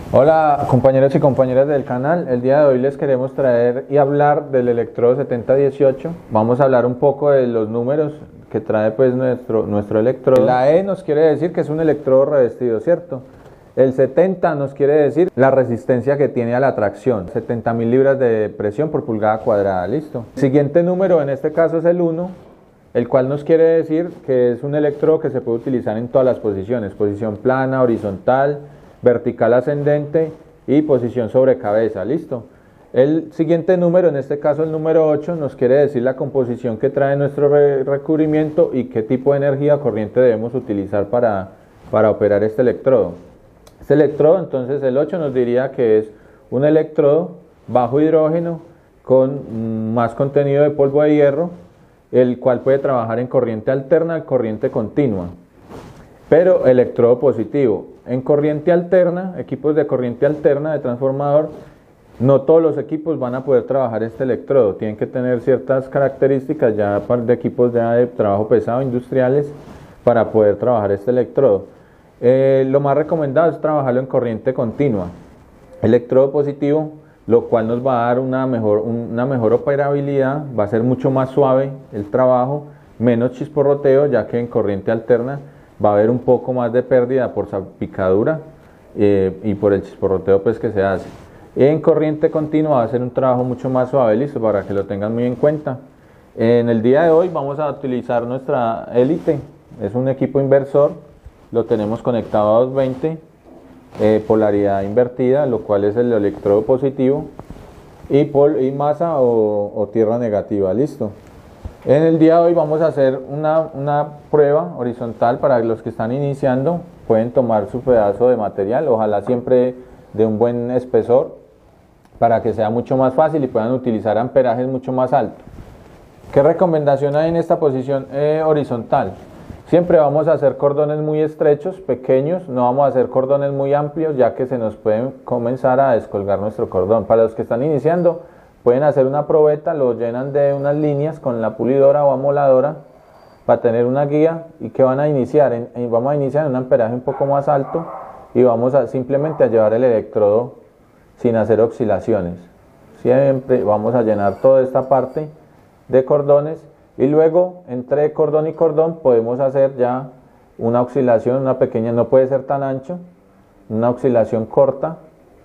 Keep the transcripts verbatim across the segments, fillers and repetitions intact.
Hola compañeros y compañeras del canal, el día de hoy les queremos traer y hablar del electrodo setenta dieciocho. Vamos a hablar un poco de los números que trae pues nuestro, nuestro electrodo. La E nos quiere decir que es un electrodo revestido, ¿cierto? El setenta nos quiere decir la resistencia que tiene a la tracción, setenta mil libras de presión por pulgada cuadrada, listo. El siguiente número en este caso es el uno, el cual nos quiere decir que es un electrodo que se puede utilizar en todas las posiciones, posición plana, horizontal, vertical ascendente y posición sobre cabeza, listo. El siguiente número, en este caso el número ocho, nos quiere decir la composición que trae nuestro recubrimiento y qué tipo de energía o corriente debemos utilizar para, para operar este electrodo. Este electrodo, entonces el ocho nos diría que es un electrodo bajo hidrógeno con más contenido de polvo de hierro, el cual puede trabajar en corriente alterna y corriente continua. Pero electrodo positivo, en corriente alterna, equipos de corriente alterna de transformador, no todos los equipos van a poder trabajar este electrodo, tienen que tener ciertas características ya de equipos de trabajo pesado industriales para poder trabajar este electrodo. Eh, lo más recomendado es trabajarlo en corriente continua, electrodo positivo, lo cual nos va a dar una mejor, una mejor operabilidad, va a ser mucho más suave el trabajo, menos chisporroteo, ya que en corriente alterna va a haber un poco más de pérdida por salpicadura eh, y por el chisporroteo pues que se hace. En corriente continua va a ser un trabajo mucho más suave, listo, para que lo tengan muy en cuenta. En el día de hoy vamos a utilizar nuestra élite, es un equipo inversor, lo tenemos conectado a doscientos veinte, eh, polaridad invertida, lo cual es el electrodo positivo, y, pol y masa o, o tierra negativa, listo. En el día de hoy vamos a hacer una, una prueba horizontal para los que están iniciando. Pueden tomar su pedazo de material, ojalá siempre de un buen espesor, para que sea mucho más fácil y puedan utilizar amperajes mucho más altos. ¿Qué recomendación hay en esta posición eh, horizontal? Siempre vamos a hacer cordones muy estrechos, pequeños, no vamos a hacer cordones muy amplios, ya que se nos puede comenzar a descolgar nuestro cordón. Para los que están iniciando, pueden hacer una probeta, lo llenan de unas líneas con la pulidora o amoladora para tener una guía. ¿Y que van a iniciar? En, en, vamos a iniciar en un amperaje un poco más alto y vamos a simplemente a llevar el electrodo sin hacer oscilaciones. Siempre vamos a llenar toda esta parte de cordones y luego entre cordón y cordón podemos hacer ya una oscilación, una pequeña, no puede ser tan ancho, una oscilación corta.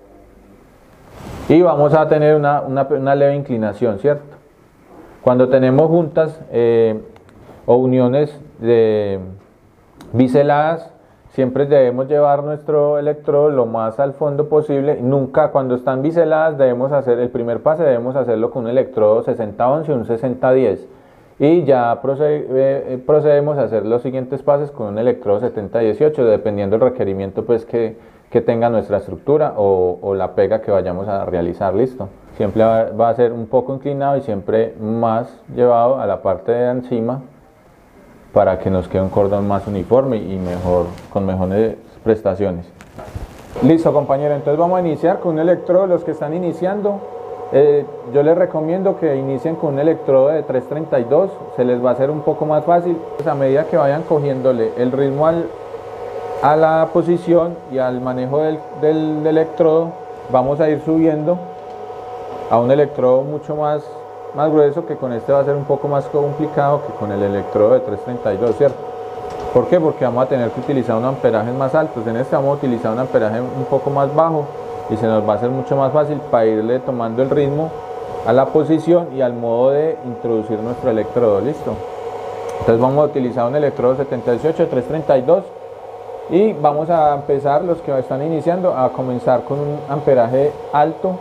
Y vamos a tener una, una, una leve inclinación, ¿cierto? Cuando tenemos juntas eh, o uniones de biseladas, siempre debemos llevar nuestro electrodo lo más al fondo posible. Nunca, cuando están biseladas, debemos hacer el primer pase, debemos hacerlo con un electrodo sesenta once o un sesenta diez. Y ya procede, eh, procedemos a hacer los siguientes pases con un electrodo setenta dieciocho, dependiendo del requerimiento pues que que tenga nuestra estructura o, o la pega que vayamos a realizar, listo. Siempre va, va a ser un poco inclinado y siempre más llevado a la parte de encima para que nos quede un cordón más uniforme y mejor, con mejores prestaciones. Listo, compañero, entonces vamos a iniciar con un electrodo. Los que están iniciando, eh, yo les recomiendo que inicien con un electrodo de trescientos treinta y dos, se les va a hacer un poco más fácil. Pues a medida que vayan cogiéndole el ritmo al a la posición y al manejo del, del, del electrodo, vamos a ir subiendo a un electrodo mucho más, más grueso, que con este va a ser un poco más complicado que con el electrodo de trescientos treinta y dos, ¿cierto? ¿Por qué? Porque vamos a tener que utilizar unos amperajes más altos. En este vamos a utilizar un amperaje un poco más bajo y se nos va a hacer mucho más fácil para irle tomando el ritmo a la posición y al modo de introducir nuestro electrodo, ¿listo? Entonces vamos a utilizar un electrodo setenta dieciocho de trescientos treinta y dos. Y vamos a empezar, los que están iniciando, a comenzar con un amperaje alto.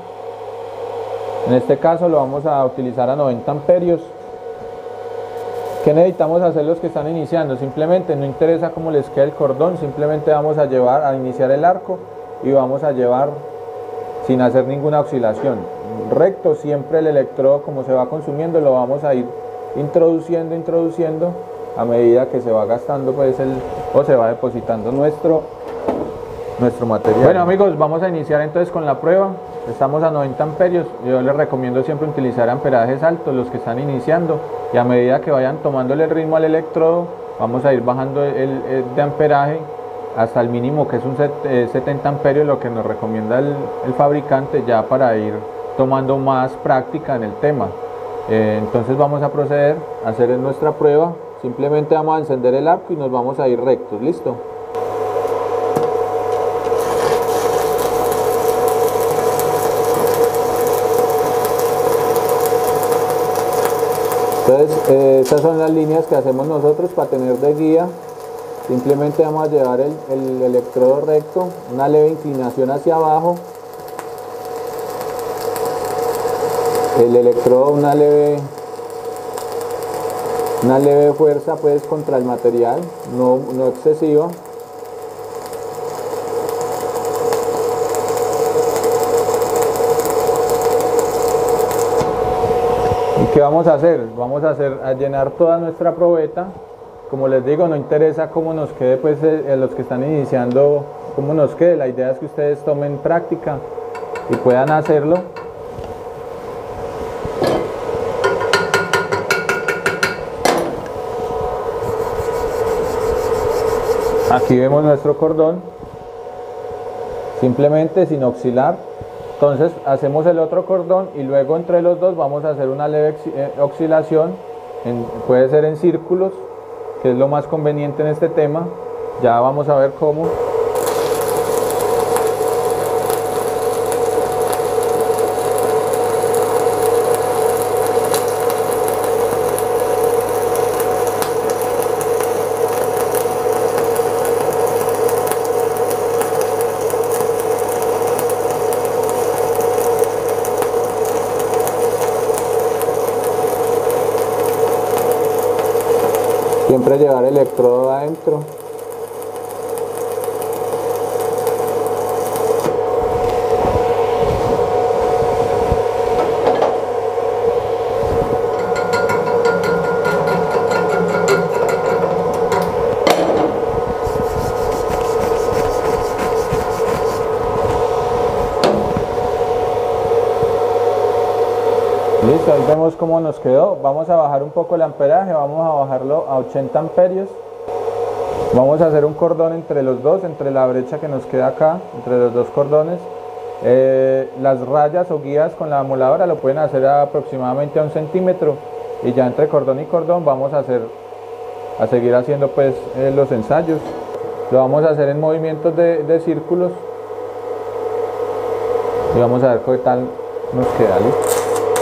En este caso lo vamos a utilizar a noventa amperios. ¿Qué necesitamos hacer los que están iniciando? Simplemente, no interesa cómo les quede el cordón, simplemente vamos a llevar a iniciar el arco y vamos a llevar sin hacer ninguna oscilación. Recto, siempre el electrodo, como se va consumiendo, lo vamos a ir introduciendo, introduciendo a medida que se va gastando pues el, o se va depositando nuestro, nuestro material. Bueno amigos, vamos a iniciar entonces con la prueba. Estamos a noventa amperios, yo les recomiendo siempre utilizar amperajes altos los que están iniciando, y a medida que vayan tomándole el ritmo al electrodo, vamos a ir bajando el, el de amperaje hasta el mínimo, que es un setenta amperios, lo que nos recomienda el, el fabricante, ya para ir tomando más práctica en el tema. Eh, entonces vamos a proceder a hacer nuestra prueba. Simplemente vamos a encender el arco y nos vamos a ir rectos. ¿Listo? Entonces eh, estas son las líneas que hacemos nosotros para tener de guía. Simplemente vamos a llevar el, el electrodo recto, una leve inclinación hacia abajo, el electrodo una leve una leve fuerza pues contra el material, no, no excesiva. ¿Y qué vamos a hacer? Vamos a hacer a llenar toda nuestra probeta. Como les digo, no interesa cómo nos quede, pues eh, los que están iniciando, cómo nos quede. La idea es que ustedes tomen práctica y puedan hacerlo. Aquí vemos nuestro cordón, simplemente sin oscilar. Entonces hacemos el otro cordón y luego entre los dos vamos a hacer una leve oscilación, en, puede ser en círculos, que es lo más conveniente en este tema. Ya vamos a ver cómo. Siempre llevar el electrodo adentro. Listo, ahí vemos cómo nos quedó. Vamos a bajar un poco el amperaje, vamos a bajarlo a ochenta amperios. Vamos a hacer un cordón entre los dos, entre la brecha que nos queda acá, entre los dos cordones. Eh, las rayas o guías con la amoladora lo pueden hacer aproximadamente a un centímetro, y ya entre cordón y cordón vamos a hacer a seguir haciendo pues eh, los ensayos. Lo vamos a hacer en movimientos de, de círculos y vamos a ver qué tal nos queda. ¿Listo?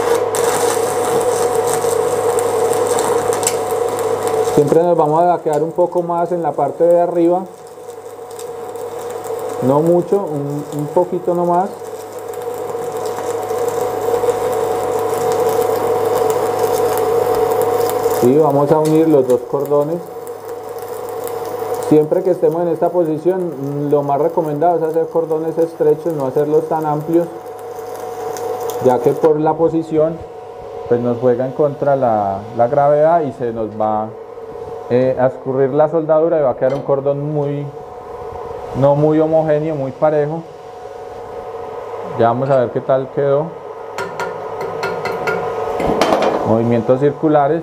Siempre nos vamos a quedar un poco más en la parte de arriba, no mucho, un, un poquito nomás. Y vamos a unir los dos cordones. Siempre que estemos en esta posición, lo más recomendado es hacer cordones estrechos, no hacerlos tan amplios, ya que por la posición pues nos juega en contra la, la gravedad y se nos va Eh, a escurrir la soldadura y va a quedar un cordón muy no muy homogéneo, muy parejo. Ya vamos a ver qué tal quedó. Movimientos circulares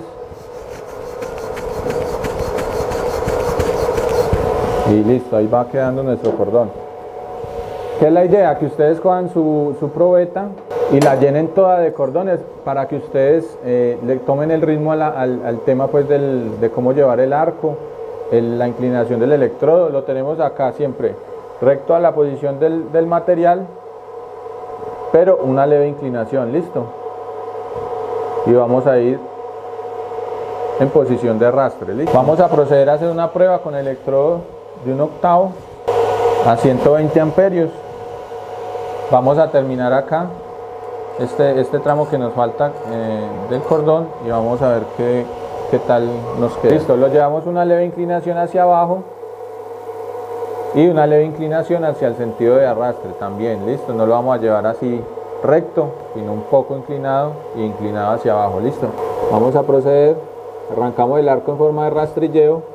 y listo, ahí va quedando nuestro cordón. ¿Qué es la idea? Que ustedes cojan su, su probeta y la llenen toda de cordones para que ustedes eh, le tomen el ritmo a la, al, al tema pues del, de cómo llevar el arco, el, la inclinación del electrodo. Lo tenemos acá siempre recto a la posición del, del material, pero una leve inclinación. Listo, y vamos a ir en posición de arrastre. ¿Listo? Vamos a proceder a hacer una prueba con el electrodo de un octavo a ciento veinte amperios. Vamos a terminar acá este, este tramo que nos falta eh, del cordón, y vamos a ver qué, qué tal nos queda. Listo, lo llevamos una leve inclinación hacia abajo y una leve inclinación hacia el sentido de arrastre también. Listo, no lo vamos a llevar así recto, sino un poco inclinado y inclinado hacia abajo. Listo, vamos a proceder. Arrancamos el arco en forma de rastrilleo.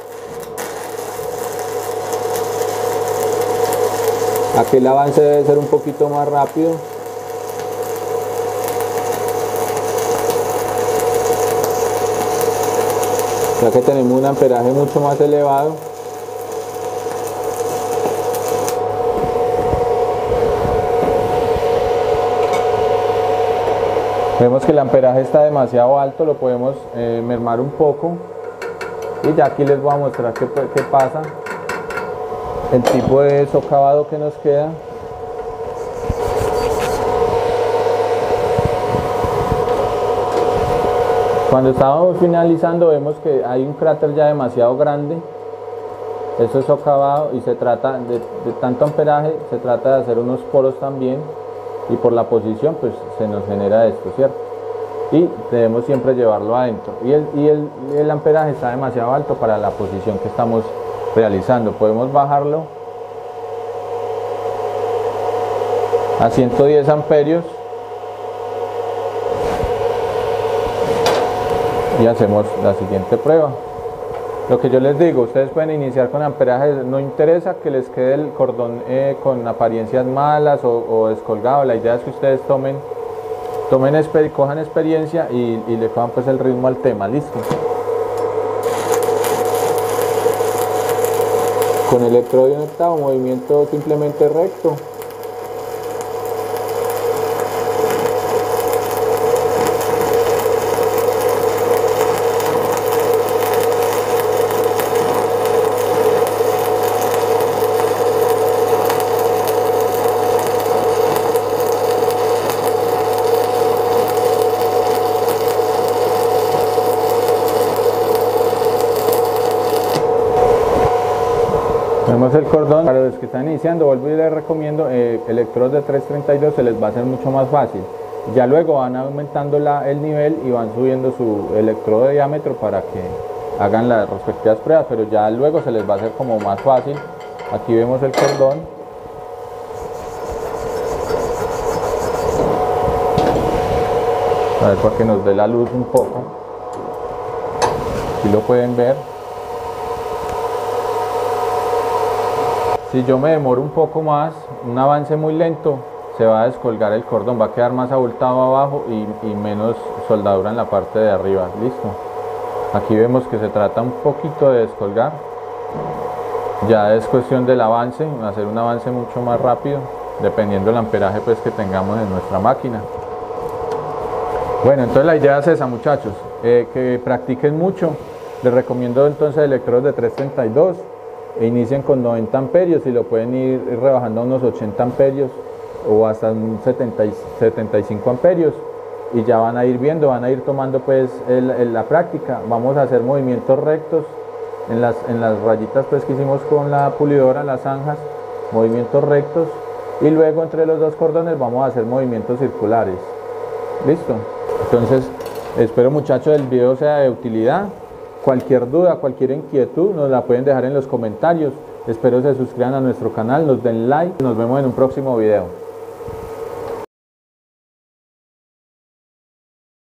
Aquí el avance debe ser un poquito más rápido. Ya que tenemos un amperaje mucho más elevado. Vemos que el amperaje está demasiado alto, lo podemos eh, mermar un poco. Y ya aquí les voy a mostrar qué, qué pasa, el tipo de socavado que nos queda. Cuando estábamos finalizando vemos que hay un cráter ya demasiado grande. Eso es socavado y se trata de, de tanto amperaje, se trata de hacer unos poros también, y por la posición pues se nos genera esto, ¿cierto? Y debemos siempre llevarlo adentro, y, el, y el, el amperaje está demasiado alto para la posición que estamos realizando. Podemos bajarlo a ciento diez amperios y hacemos la siguiente prueba. Lo que yo les digo, ustedes pueden iniciar con amperaje, no interesa que les quede el cordón eh, con apariencias malas o, o descolgado. La idea es que ustedes tomen tomen exper cojan experiencia y, y le cojan pues el ritmo al tema. Listo. Con el electrodo de un octavo, movimiento simplemente recto. Vemos el cordón. Para los que están iniciando, vuelvo y les recomiendo eh, electrodos de tres treinta y dos, se les va a hacer mucho más fácil. Ya luego van aumentando la, el nivel y van subiendo su electrodo de diámetro para que hagan las respectivas pruebas, pero ya luego se les va a hacer como más fácil. Aquí vemos el cordón. A ver, para que nos dé la luz un poco. Aquí lo pueden ver. Si yo me demoro un poco más, un avance muy lento, se va a descolgar el cordón, va a quedar más abultado abajo y, y menos soldadura en la parte de arriba. Listo. Aquí vemos que se trata un poquito de descolgar. Ya es cuestión del avance, hacer un avance mucho más rápido, dependiendo del amperaje pues que tengamos en nuestra máquina. Bueno, entonces la idea es esa, muchachos, eh, que practiquen mucho. Les recomiendo entonces electrodos de tres treinta y dos. E inicien con noventa amperios y lo pueden ir rebajando a unos ochenta amperios o hasta un setenta, setenta y cinco amperios, y ya van a ir viendo, van a ir tomando pues el, el, la práctica. Vamos a hacer movimientos rectos en las, en las rayitas pues que hicimos con la pulidora, las zanjas, movimientos rectos, y luego entre los dos cordones vamos a hacer movimientos circulares. Listo. Entonces espero, muchachos, el video sea de utilidad. Cualquier duda, cualquier inquietud nos la pueden dejar en los comentarios. Espero se suscriban a nuestro canal, nos den like. Nos vemos en un próximo video.